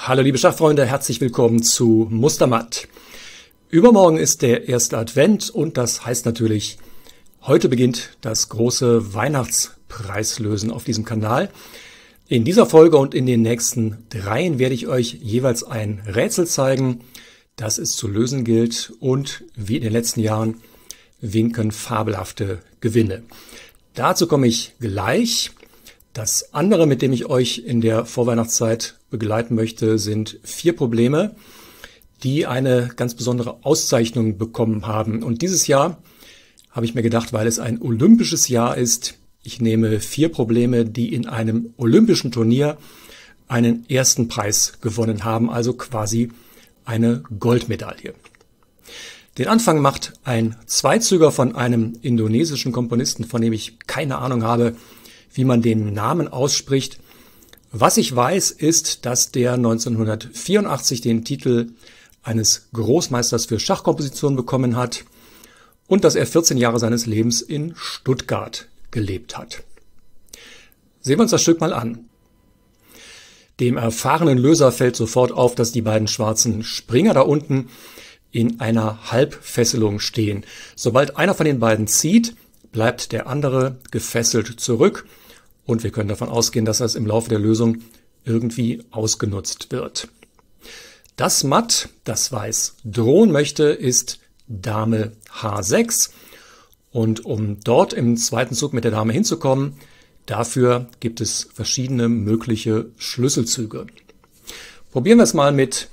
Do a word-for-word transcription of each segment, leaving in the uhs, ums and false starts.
Hallo liebe Schachfreunde, herzlich willkommen zu Mustermatt. Übermorgen ist der erste Advent und das heißt natürlich, heute beginnt das große Weihnachtspreislösen auf diesem Kanal. In dieser Folge und in den nächsten dreien werde ich euch jeweils ein Rätsel zeigen, das es zu lösen gilt, und wie in den letzten Jahren winken fabelhafte Gewinne. Dazu komme ich gleich. Das andere, mit dem ich euch in der Vorweihnachtszeit begleiten möchte, sind vier Probleme, die eine ganz besondere Auszeichnung bekommen haben. Und dieses Jahr habe ich mir gedacht, weil es ein olympisches Jahr ist, ich nehme vier Probleme, die in einem olympischen Turnier einen ersten Preis gewonnen haben, also quasi eine Goldmedaille. Den Anfang macht ein Zweizüger von einem indonesischen Komponisten, von dem ich keine Ahnung habe, wie man den Namen ausspricht. Was ich weiß, ist, dass der neunzehnhundertvierundachtzig den Titel eines Großmeisters für Schachkomposition bekommen hat und dass er vierzehn Jahre seines Lebens in Stuttgart gelebt hat. Sehen wir uns das Stück mal an. Dem erfahrenen Löser fällt sofort auf, dass die beiden schwarzen Springer da unten in einer Halbfesselung stehen. Sobald einer von den beiden zieht, bleibt der andere gefesselt zurück und wir können davon ausgehen, dass das im Laufe der Lösung irgendwie ausgenutzt wird. Das Matt, das Weiß drohen möchte, ist Dame H sechs und um dort im zweiten Zug mit der Dame hinzukommen, dafür gibt es verschiedene mögliche Schlüsselzüge. Probieren wir es mal mit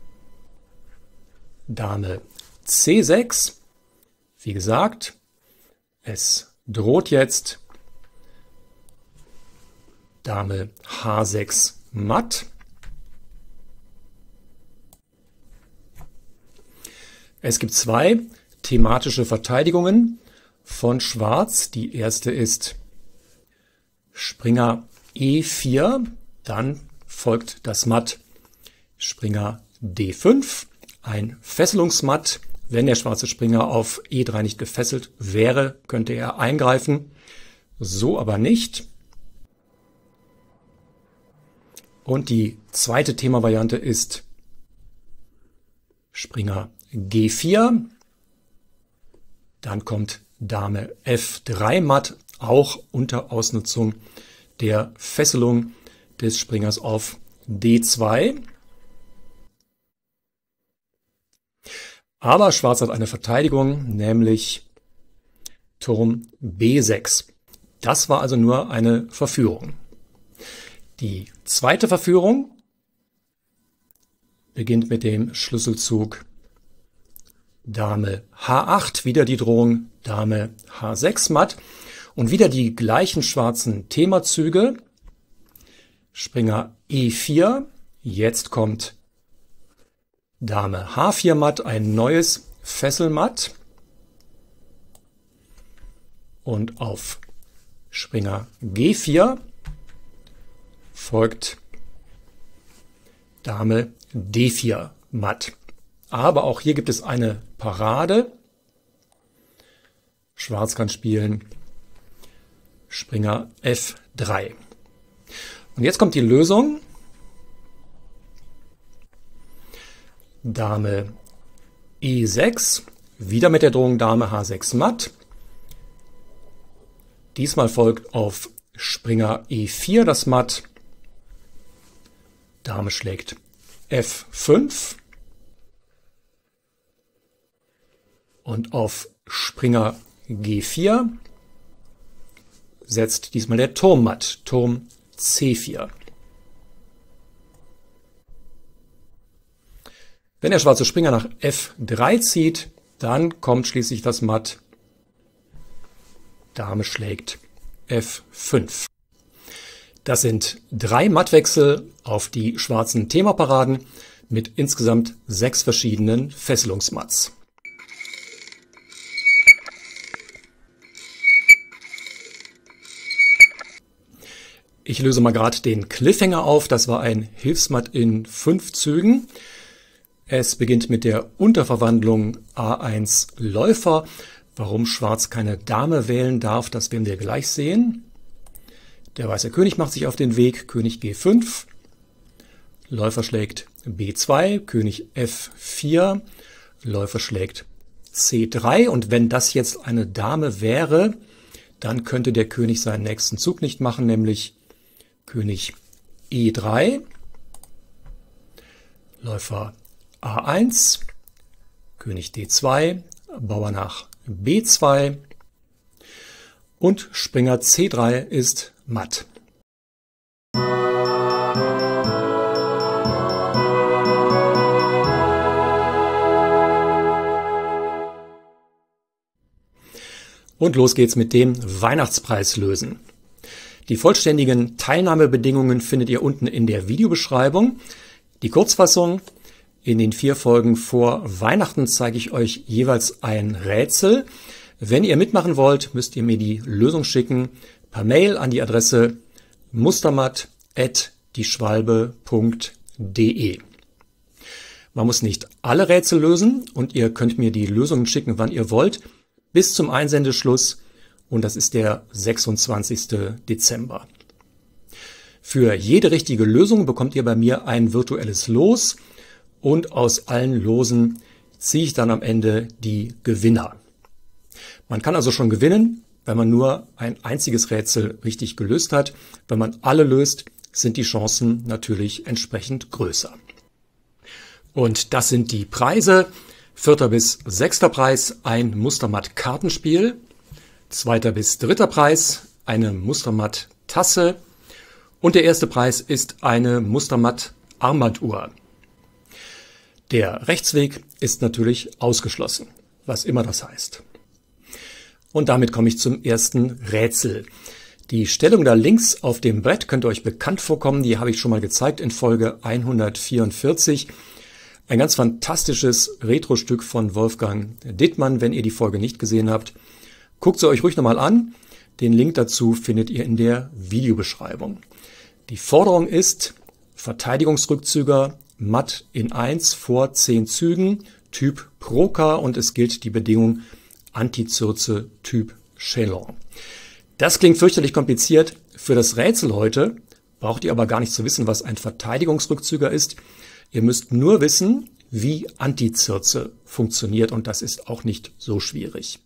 Dame C sechs. Wie gesagt, es droht jetzt Dame H sechs Matt. Es gibt zwei thematische Verteidigungen von Schwarz. Die erste ist Springer E vier, dann folgt das Matt Springer D fünf, ein Fesselungsmatt. Wenn der schwarze Springer auf E drei nicht gefesselt wäre, könnte er eingreifen. So aber nicht. Und die zweite Themavariante ist Springer G vier. Dann kommt Dame F drei Matt, auch unter Ausnutzung der Fesselung des Springers auf D zwei. Aber Schwarz hat eine Verteidigung, nämlich Turm B sechs. Das war also nur eine Verführung. Die zweite Verführung beginnt mit dem Schlüsselzug Dame H acht, wieder die Drohung Dame H sechs Matt und wieder die gleichen schwarzen Themazüge. Springer E vier, jetzt kommt Dame H vier Matt, ein neues Fesselmatt. Und auf Springer G vier folgt Dame D vier Matt. Aber auch hier gibt es eine Parade. Schwarz kann spielen Springer F drei. Und jetzt kommt die Lösung. Dame E sechs, wieder mit der Drohung Dame H sechs Matt. Diesmal folgt auf Springer E vier das Matt. Dame schlägt F fünf. Und auf Springer G vier setzt diesmal der Turm Matt, Turm C vier. Wenn der schwarze Springer nach F drei zieht, dann kommt schließlich das Matt. Dame schlägt F fünf. Das sind drei Mattwechsel auf die schwarzen Themaparaden mit insgesamt sechs verschiedenen Fesselungsmatts. Ich löse mal gerade den Cliffhanger auf. Das war ein Hilfsmatt in fünf Zügen. Es beginnt mit der Unterverwandlung A eins Läufer. Warum Schwarz keine Dame wählen darf, das werden wir gleich sehen. Der weiße König macht sich auf den Weg, König G fünf. Läufer schlägt B zwei, König F vier, Läufer schlägt C drei. Und wenn das jetzt eine Dame wäre, dann könnte der König seinen nächsten Zug nicht machen, nämlich König E drei, Läufer A eins, König D zwei, Bauer nach B zwei und Springer C drei ist matt. Und los geht's mit dem Weihnachtspreislösen. Die vollständigen Teilnahmebedingungen findet ihr unten in der Videobeschreibung. Die Kurzfassung: In den vier Folgen vor Weihnachten zeige ich euch jeweils ein Rätsel. Wenn ihr mitmachen wollt, müsst ihr mir die Lösung schicken per Mail an die Adresse mustermatt at dieschwalbe punkt de. Man muss nicht alle Rätsel lösen und ihr könnt mir die Lösungen schicken, wann ihr wollt, bis zum Einsendeschluss, und das ist der sechsundzwanzigste Dezember. Für jede richtige Lösung bekommt ihr bei mir ein virtuelles Los und aus allen Losen ziehe ich dann am Ende die Gewinner. Man kann also schon gewinnen, wenn man nur ein einziges Rätsel richtig gelöst hat. Wenn man alle löst, sind die Chancen natürlich entsprechend größer. Und das sind die Preise. Vierter bis sechster Preis ein Mustermatt-Kartenspiel. Zweiter bis dritter Preis eine Mustermatt-Tasse. Und der erste Preis ist eine Mustermatt-Armbanduhr. Der Rechtsweg ist natürlich ausgeschlossen, was immer das heißt. Und damit komme ich zum ersten Rätsel. Die Stellung da links auf dem Brett könnte euch bekannt vorkommen. Die habe ich schon mal gezeigt in Folge hundertvierundvierzig. Ein ganz fantastisches Retro-Stück von Wolfgang Dittmann. Wenn ihr die Folge nicht gesehen habt, guckt sie euch ruhig nochmal an. Den Link dazu findet ihr in der Videobeschreibung. Die Forderung ist Verteidigungsrückzüger matt in eins vor zehn Zügen, Typ Proca, und es gilt die Bedingung Antizirze Typ Chelon. Das klingt fürchterlich kompliziert. Für das Rätsel heute braucht ihr aber gar nicht zu wissen, was ein Verteidigungsrückzüger ist. Ihr müsst nur wissen, wie Antizirze funktioniert, und das ist auch nicht so schwierig.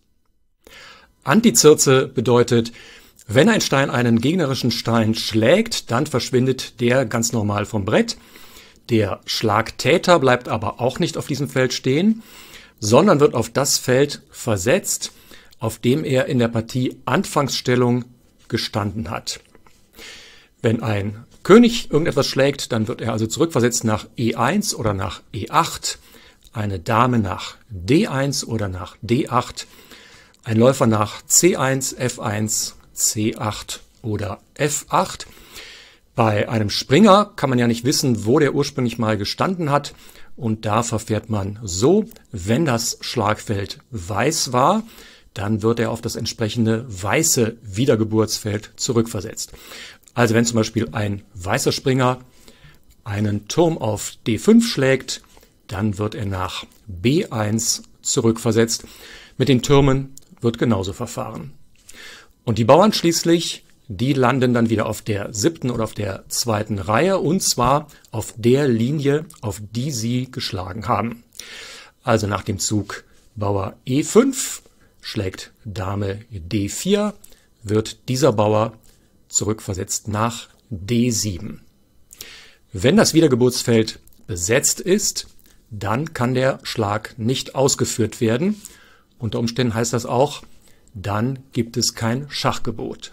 Antizirze bedeutet, wenn ein Stein einen gegnerischen Stein schlägt, dann verschwindet der ganz normal vom Brett. Der Schlagtäter bleibt aber auch nicht auf diesem Feld stehen, sondern wird auf das Feld versetzt, auf dem er in der Partie Anfangsstellung gestanden hat. Wenn ein König irgendetwas schlägt, dann wird er also zurückversetzt nach E eins oder nach E acht, eine Dame nach D eins oder nach D acht, ein Läufer nach C eins, F eins, C acht oder F acht. Bei einem Springer kann man ja nicht wissen, wo der ursprünglich mal gestanden hat, und da verfährt man so: Wenn das Schlagfeld weiß war, dann wird er auf das entsprechende weiße Wiedergeburtsfeld zurückversetzt. Also wenn zum Beispiel ein weißer Springer einen Turm auf D fünf schlägt, dann wird er nach B eins zurückversetzt. Mit den Türmen wird genauso verfahren. Und die Bauern schließlich, die landen dann wieder auf der siebten oder auf der zweiten Reihe, und zwar auf der Linie, auf die sie geschlagen haben. Also nach dem Zug Bauer E fünf schlägt Dame D vier, wird dieser Bauer zurückversetzt nach D sieben. Wenn das Wiedergeburtsfeld besetzt ist, dann kann der Schlag nicht ausgeführt werden. Unter Umständen heißt das auch, dann gibt es kein Schachgebot.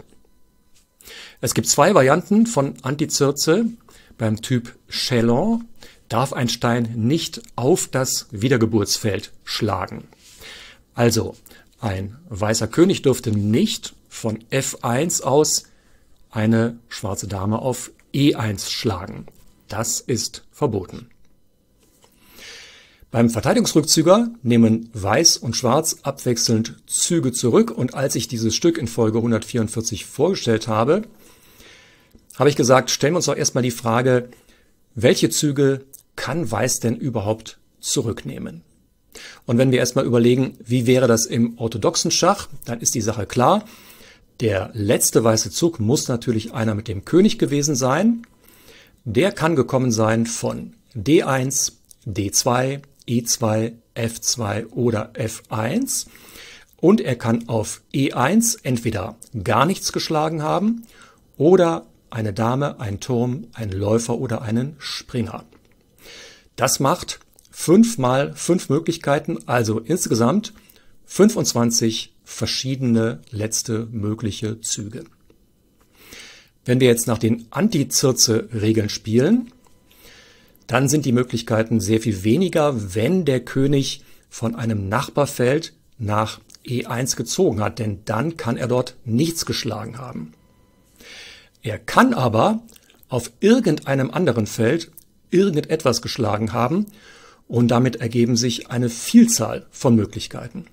Es gibt zwei Varianten von Antizirze. Beim Typ Chelon darf ein Stein nicht auf das Wiedergeburtsfeld schlagen. Also ein weißer König dürfte nicht von F eins aus eine schwarze Dame auf E eins schlagen. Das ist verboten. Beim Verteidigungsrückzüger nehmen Weiß und Schwarz abwechselnd Züge zurück, und als ich dieses Stück in Folge hundertvierundvierzig vorgestellt habe, habe ich gesagt, stellen wir uns doch erstmal die Frage, welche Züge kann Weiß denn überhaupt zurücknehmen? Und wenn wir erstmal überlegen, wie wäre das im orthodoxen Schach, dann ist die Sache klar. Der letzte weiße Zug muss natürlich einer mit dem König gewesen sein. der kann gekommen sein von D eins, D zwei, E zwei, F zwei oder F eins. Und er kann auf E eins entweder gar nichts geschlagen haben oder eine Dame, ein Turm, ein Läufer oder einen Springer. Das macht fünf mal fünf Möglichkeiten, also insgesamt fünfundzwanzig verschiedene letzte mögliche Züge. Wenn wir jetzt nach den Anti-Circe-Regeln spielen, dann sind die Möglichkeiten sehr viel weniger, wenn der König von einem Nachbarfeld nach E eins gezogen hat, denn dann kann er dort nichts geschlagen haben. Er kann aber auf irgendeinem anderen Feld irgendetwas geschlagen haben und damit ergeben sich eine Vielzahl von Möglichkeiten.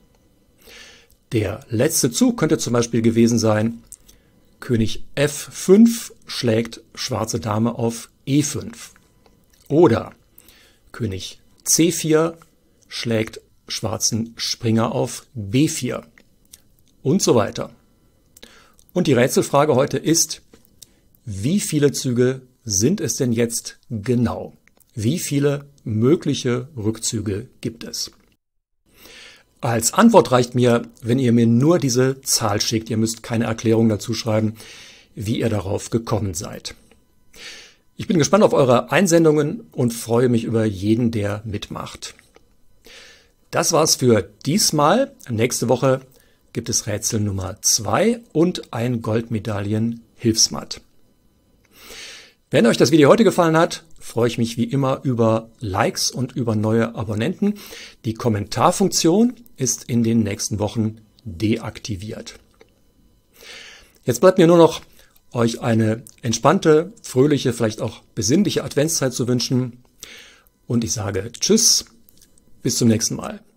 Der letzte Zug könnte zum Beispiel gewesen sein, König F fünf schlägt schwarze Dame auf E fünf oder König C vier schlägt schwarzen Springer auf B vier und so weiter. Und die Rätselfrage heute ist, wie viele Züge sind es denn jetzt genau? Wie viele mögliche Rückzüge gibt es? Als Antwort reicht mir, wenn ihr mir nur diese Zahl schickt. Ihr müsst keine Erklärung dazu schreiben, wie ihr darauf gekommen seid. Ich bin gespannt auf eure Einsendungen und freue mich über jeden, der mitmacht. Das war's für diesmal. Nächste Woche gibt es Rätsel Nummer zwei und ein Goldmedaillen-Hilfsmatt. Wenn euch das Video heute gefallen hat, freue ich mich wie immer über Likes und über neue Abonnenten. Die Kommentarfunktion ist in den nächsten Wochen deaktiviert. Jetzt bleibt mir nur noch, euch eine entspannte, fröhliche, vielleicht auch besinnliche Adventszeit zu wünschen. Und ich sage Tschüss, bis zum nächsten Mal.